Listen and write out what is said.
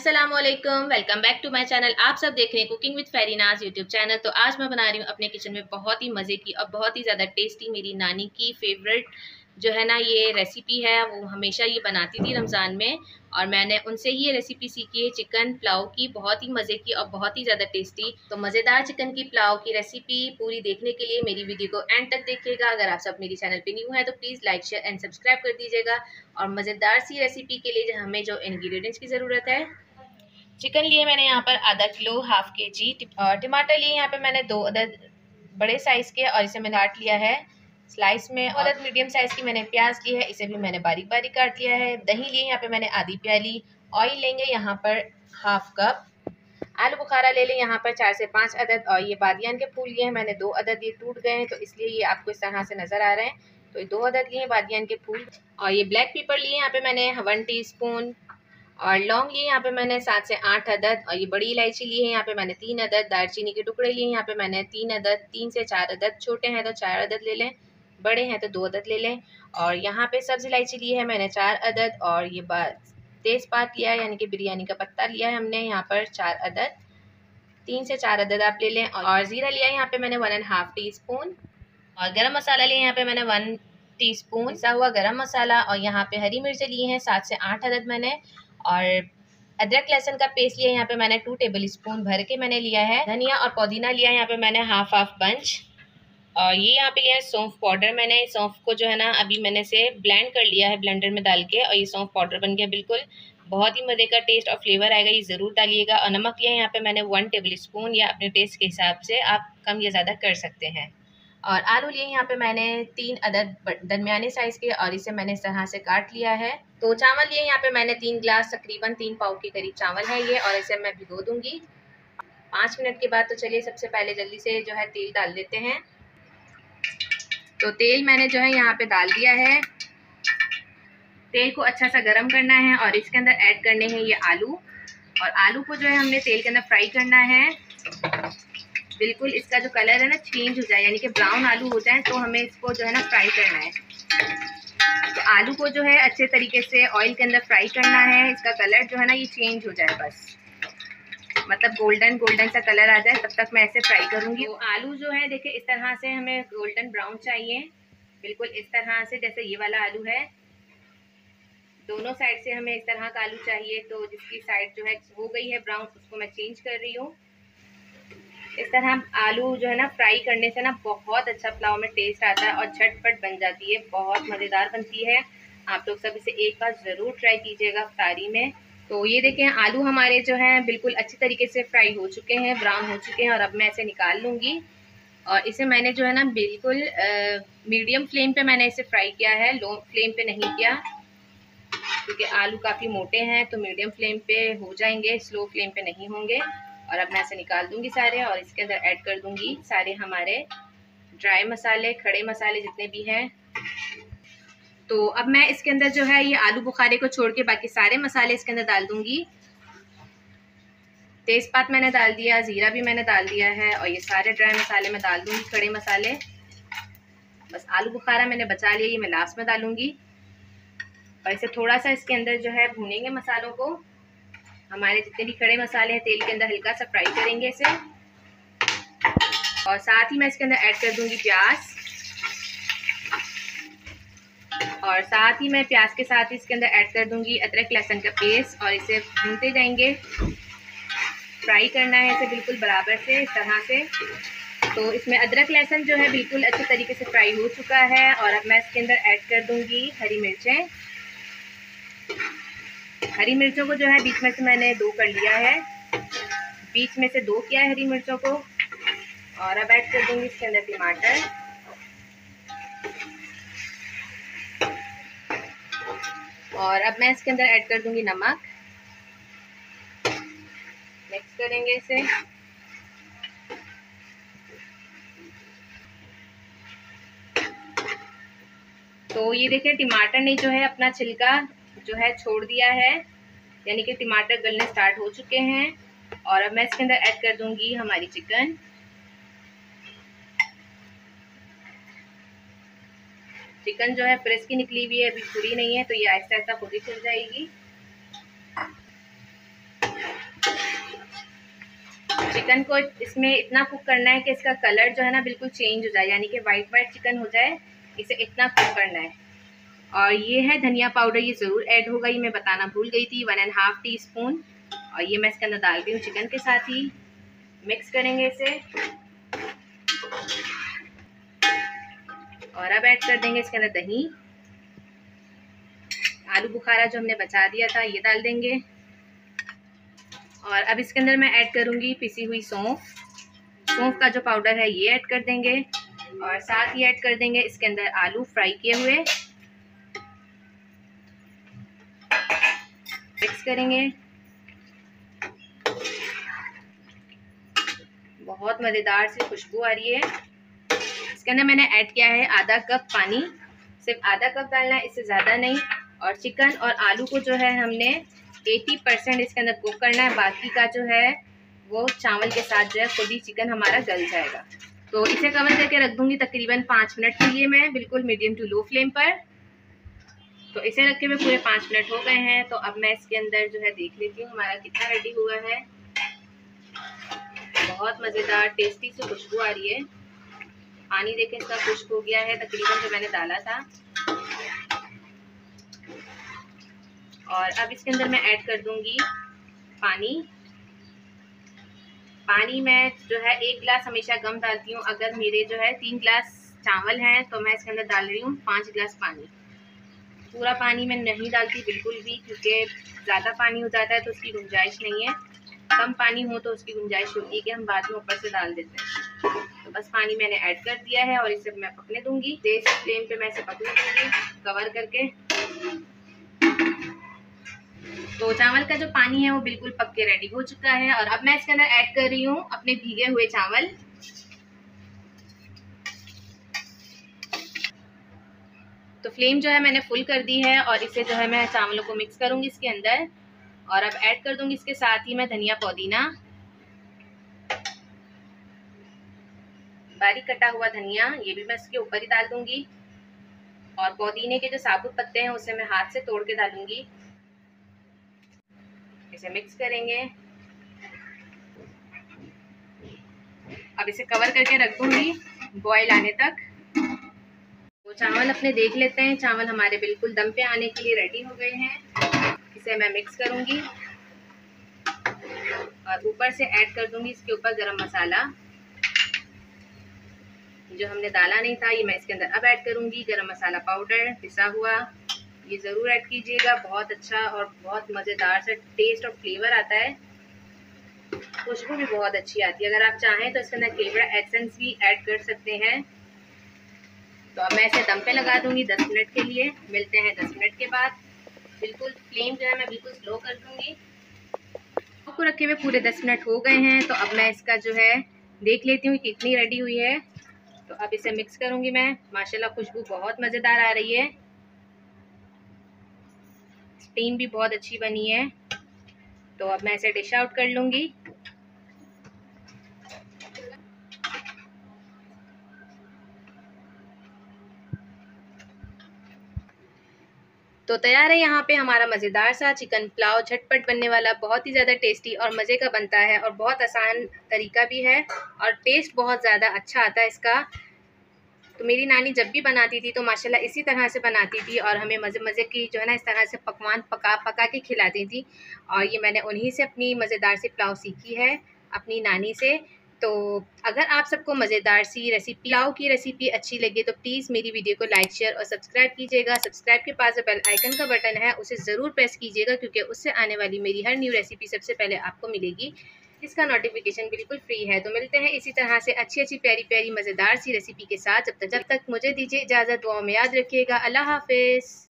अस्सलामुअलैकुम, welcome back to my channel. आप सब देख रहे हैं cooking with Fareenaz YouTube channel. तो आज मैं बना रही हूँ अपने किचन में बहुत ही मज़े की और बहुत ही ज़्यादा टेस्टी, मेरी नानी की फेवरेट जो है ना ये रेसिपी है। वो हमेशा ये बनाती थी रमज़ान में और मैंने उनसे ही ये रेसिपी सीखी है चिकन पुलाव की, बहुत ही मज़े की और बहुत ही ज़्यादा टेस्टी। तो मज़ेदार चिकन की पुलाव की रेसिपी पूरी देखने के लिए मेरी वीडियो को एंड तक देखिएगा। अगर आप सब मेरी चैनल पे न्यू है तो please like share and subscribe कर दीजिएगा। और मज़ेदार सी रेसिपी के लिए हमें जो इंग्रेडिएंट्स की ज़रूरत है, चिकन लिए मैंने यहाँ पर आधा किलो, हाफ केजी। और टमाटर लिए यहाँ पे मैंने 2 अदद बड़े साइज के और इसे मैंने काट लिया है स्लाइस में। और अदद मीडियम साइज की मैंने प्याज ली है, इसे भी मैंने बारीक बारीक काट लिया है। दही लिए यहाँ पे मैंने आधी प्याली। ऑयल लेंगे यहाँ पर हाफ कप। आलू बुखारा ले लें यहाँ पर 4 से 5 अदद। और ये बादियान के फूल लिए हैं मैंने 2 अदद, ये टूट गए हैं तो इसलिए ये आपको इस तरह से नज़र आ रहे हैं। तो ये 2 अदद लिए हैं बादियान के फूल। और ये ब्लैक पेपर लिए यहाँ पे मैंने 1 टीस्पून। और लौंग लिए यहाँ पे मैंने 7 से 8 अदद। और ये बड़ी इलायची ली है यहाँ पे मैंने 3 अदद। दालचीनी के टुकड़े लिए यहाँ पे मैंने 3 अदद, 3 से 4 अदद। छोटे हैं तो 4 अदद ले लें, बड़े हैं तो 2 अदद ले लें। और यहाँ पे सब्ज़ इलायची ली है मैंने 4 अदद। और ये तेज़पात लिया है यानी कि बिरयानी का पत्ता लिया है हमने यहाँ पर 4 अदद, 3 से 4 अदद आप ले लें। और ज़ीरा लिया है यहाँ पे मैंने 1.5 टीस्पून। और गरम मसाला लिया यहाँ पे मैंने 1 टीस्पून पिसा हुआ गरम मसाला। और यहाँ पे हरी मिर्च लिए हैं 7 से 8 अदद मैंने। और अदरक लहसुन का पेस्ट लिया यहाँ पे मैंने 2 टेबल स्पून भर के मैंने लिया है। धनिया और पुदीना लिया यहाँ पे मैंने हाफ बंच। और ये यहाँ पे लिया है सौंफ पाउडर। मैंने सौंफ को जो है ना अभी मैंने से ब्लेंड कर लिया है ब्लेंडर में डाल के, और ये सौंफ पाउडर बन गया बिल्कुल। बहुत ही मज़े का टेस्ट और फ्लेवर आएगा, ये ज़रूर डालिएगा। और नमक लिया यहाँ पे मैंने 1 टेबल स्पून, या अपने टेस्ट के हिसाब से आप कम या ज़्यादा कर सकते हैं। और आलू लिए यहाँ पे मैंने 3 अदद दरमियाने साइज़ के, और इसे मैंने इस तरह से काट लिया है। तो चावल लिए यहाँ पे मैंने 3 गिलास, तकरीबन 3 पाव के करीब चावल है ये। और इसे मैं भिगो दूँगी 5 मिनट के बाद। तो चलिए सबसे पहले जल्दी से जो है तेल डाल देते हैं। तो तेल मैंने जो है यहाँ पे डाल दिया है। तेल को अच्छा सा गर्म करना है और इसके अंदर ऐड करने हैं ये आलू। और आलू को जो है हमने तेल के अंदर फ्राई करना है, बिल्कुल इसका जो कलर है ना चेंज हो जाए, यानी कि ब्राउन आलू हो जाए, तो हमें इसको जो है ना फ्राई करना है। तो आलू को जो है अच्छे तरीके से ऑयल के अंदर फ्राई करना है। इसका कलर जो है ना ये चेंज हो जाए, बस मतलब गोल्डन गोल्डन सा कलर आ जाए, तब तक मैं ऐसे फ्राई करूँगी। तो आलू जो है देखिए इस तरह से हमें गोल्डन ब्राउन चाहिए, बिल्कुल इस तरह से, जैसे ये वाला आलू है। दोनों साइड से हमें इस तरह का आलू चाहिए। तो जिसकी साइड जो है हो गई है ब्राउन, उसको मैं चेंज कर रही हूँ। इस तरह आलू जो है ना फ्राई करने से ना बहुत अच्छा पुलाव में टेस्ट आता है और झटपट बन जाती है, बहुत मज़ेदार बनती है। आप लोग सब इसे एक बार ज़रूर ट्राई कीजिएगा इफ्तारी में। तो ये देखें आलू हमारे जो हैं बिल्कुल अच्छी तरीके से फ्राई हो चुके हैं, ब्राउन हो चुके हैं। और अब मैं इसे निकाल लूँगी। और इसे मैंने जो है ना बिल्कुल मीडियम फ्लेम पे मैंने इसे फ्राई किया है, लो फ्लेम पे नहीं किया, क्योंकि आलू काफ़ी मोटे हैं तो मीडियम फ्लेम पे हो जाएंगे, स्लो फ्लेम पे नहीं होंगे। और अब मैं इसे निकाल दूंगी सारे, और इसके अंदर ऐड कर दूंगी सारे हमारे ड्राई मसाले, खड़े मसाले जितने भी हैं। तो अब मैं इसके अंदर जो है ये आलू बुखारे को छोड़ के बाकी सारे मसाले इसके अंदर डाल दूंगी। तेज़पात मैंने डाल दिया, ज़ीरा भी मैंने डाल दिया है, और ये सारे ड्राई मसाले मैं डाल दूंगी, खड़े मसाले। बस आलू बुखारा मैंने बचा लिया, ये मैं लास्ट में डालूंगी। और इसे थोड़ा सा इसके अंदर जो है भूनेंगे मसालों को। हमारे जितने भी खड़े मसाले हैं तेल के अंदर हल्का सा फ्राई करेंगे इसे। और साथ ही मैं इसके अंदर ऐड कर दूंगी प्याज। और साथ ही मैं प्याज के साथ ही इसके अंदर ऐड कर दूंगी अदरक लहसुन का पेस्ट। और इसे भूनते जाएंगे, फ्राई करना है इसे बिल्कुल बराबर से इस तरह से। तो इसमें अदरक लहसुन जो है बिल्कुल अच्छे तरीके से फ्राई हो चुका है। और अब मैं इसके अंदर ऐड कर दूंगी हरी मिर्चें। हरी मिर्चों को जो है बीच में से मैंने 2 कर लिया है, बीच में से 2 किया है हरी मिर्चों को। और अब ऐड कर दूंगी इसके अंदर टमाटर। और अब मैं इसके अंदर ऐड कर दूंगी नमक। मिक्स करेंगे इसे। तो ये देखिए टमाटर ने जो है अपना छिलका जो है छोड़ दिया है, यानी कि टमाटर गलने स्टार्ट हो चुके हैं। और अब मैं इसके अंदर ऐड कर दूंगी हमारी चिकन। चिकन जो है फ्रेश की निकली हुई है, अभी पूरी नहीं है, तो ये आहिस्ता आहिस्ता खुद ही चल जाएगी। चिकन को इसमें इतना कुक करना है कि इसका कलर जो है ना बिल्कुल चेंज हो जाए, यानी कि वाइट वाइट चिकन हो जाए, इसे इतना कुक करना है। और ये है धनिया पाउडर, ये ज़रूर ऐड होगा, ये मैं बताना भूल गई थी, 1.5 टीस्पून। और ये मैं इसके अंदर डाल रही हूँ चिकन के साथ ही। मिक्स करेंगे इसे और अब ऐड कर देंगे इसके अंदर दही। आलू बुखारा जो हमने बचा दिया था ये डाल देंगे। और अब इसके अंदर मैं ऐड करूँगी पिसी हुई सौंफ। सौंफ का जो पाउडर है ये ऐड कर देंगे और साथ ही ऐड कर देंगे इसके अंदर आलू फ्राई किए हुए। मिक्स करेंगे। बहुत मज़ेदार सी खुशबू आ रही है। इसके अंदर मैंने ऐड किया है आधा कप पानी, सिर्फ आधा कप डालना है, इससे ज़्यादा नहीं। और चिकन और आलू को जो है हमने 80% इसके अंदर कुक करना है, बाकी का जो है वो चावल के साथ जो है खुद ही चिकन हमारा गल जाएगा। तो इसे कवर करके रख दूंगी तकरीबन 5 मिनट के लिए मैं, बिल्कुल मीडियम टू लो फ्लेम पर। तो इसे रखे हुए पूरे 5 मिनट हो गए हैं। तो अब मैं इसके अंदर जो है देख लेती हूँ हमारा कितना रेडी हुआ है। बहुत मज़ेदार टेस्टी सी खुशबू आ रही है। पानी देखें इसका खुश्क हो गया है तकरीबन जो मैंने डाला था। और अब इसके अंदर मैं ऐड कर दूंगी पानी। पानी मैं जो है 1 गिलास हमेशा कम डालती हूँ। अगर मेरे जो है 3 गिलास चावल हैं तो मैं इसके अंदर डाल रही हूँ 5 गिलास पानी। पूरा पानी मैं नहीं डालती बिल्कुल भी, क्योंकि ज़्यादा पानी हो जाता है तो उसकी गुंजाइश नहीं है। कम पानी हो तो उसकी गुंजाइश होती है कि हम बाद में ऊपर से डाल देते हैं। तो बस पानी मैंने ऐड कर दिया है और इसे मैं पकने दूंगी। तेज फ्लेम पे मैं इसे पकने दूंगी कवर करके। तो चावल का जो पानी है वो बिल्कुल पक के रेडी हो चुका है। और अब मैं इसके अंदर ऐड कर रही हूँ अपने भीगे हुए चावल। तो फ्लेम जो है मैंने फुल कर दी है और इसे जो है मैं चावलों को मिक्स करूंगी इसके अंदर। और अब ऐड कर दूंगी इसके साथ ही मैं धनिया पुदीना, बारीक कटा हुआ धनिया, ये भी मैं इसके ऊपर ही डाल दूंगी। और पुदीने के जो साबुत पत्ते हैं उसे मैं हाथ से तोड़ के डालूंगी। इसे मिक्स करेंगे। अब इसे कवर करके रख दूंगी बॉयल आने तक। वो चावल अपने देख लेते हैं। चावल हमारे बिल्कुल दम पे आने के लिए रेडी हो गए हैं। इसे मैं मिक्स करूंगी और ऊपर से ऐड कर दूंगी इसके ऊपर गरम मसाला जो हमने डाला नहीं था, ये मैं इसके अंदर अब ऐड करूंगी। गरम मसाला पाउडर पिसा हुआ, ये ज़रूर ऐड कीजिएगा। बहुत अच्छा और बहुत मज़ेदार सा टेस्ट और फ्लेवर आता है। खुशबू भी बहुत अच्छी आती है। अगर आप चाहें तो इसके अंदर फ्लेवर एसेंस भी ऐड कर सकते हैं। तो अब मैं इसे दम पे लगा दूंगी 10 मिनट के लिए। मिलते हैं 10 मिनट के बाद। बिल्कुल फ्लेम जो है मैं बिल्कुल स्लो कर दूंगी। को रखे हुए पूरे 10 मिनट हो गए हैं। तो अब मैं इसका जो है देख लेती हूँ कितनी रेडी हुई है। तो अब इसे मिक्स करूंगी मैं। माशाल्लाह खुशबू बहुत मज़ेदार आ रही है। स्टीम भी बहुत अच्छी बनी है। तो अब मैं इसे डिश आउट कर लूंगी। तो तैयार है यहाँ पे हमारा मज़ेदार सा चिकन पुलाव। झटपट बनने वाला, बहुत ही ज़्यादा टेस्टी और मज़े का बनता है और बहुत आसान तरीका भी है और टेस्ट बहुत ज़्यादा अच्छा आता है इसका। तो मेरी नानी जब भी बनाती थी तो माशाल्लाह इसी तरह से बनाती थी और हमें मज़े मज़े की जो है ना इस तरह से पकवान पका के खिलाती थी। और ये मैंने उन्हीं से अपनी मज़ेदार सी पुलाव सीखी है अपनी नानी से। तो अगर आप सबको मज़ेदार सी रेसिपी पुलाव की रेसिपी अच्छी लगे तो प्लीज़ मेरी वीडियो को लाइक शेयर और सब्सक्राइब कीजिएगा। सब्सक्राइब के पास जो बेल आइकन का बटन है उसे ज़रूर प्रेस कीजिएगा, क्योंकि उससे आने वाली मेरी हर न्यू रेसिपी सबसे पहले आपको मिलेगी। इसका नोटिफिकेशन बिल्कुल फ्री है। तो मिलते हैं इसी तरह से अच्छी प्यारी प्यारी मज़ेदार सी रेसिपी के साथ। जब तक मुझे दीजिए इजाज़त। दुआ में याद रखिएगा। अल्लाह हाफिज़।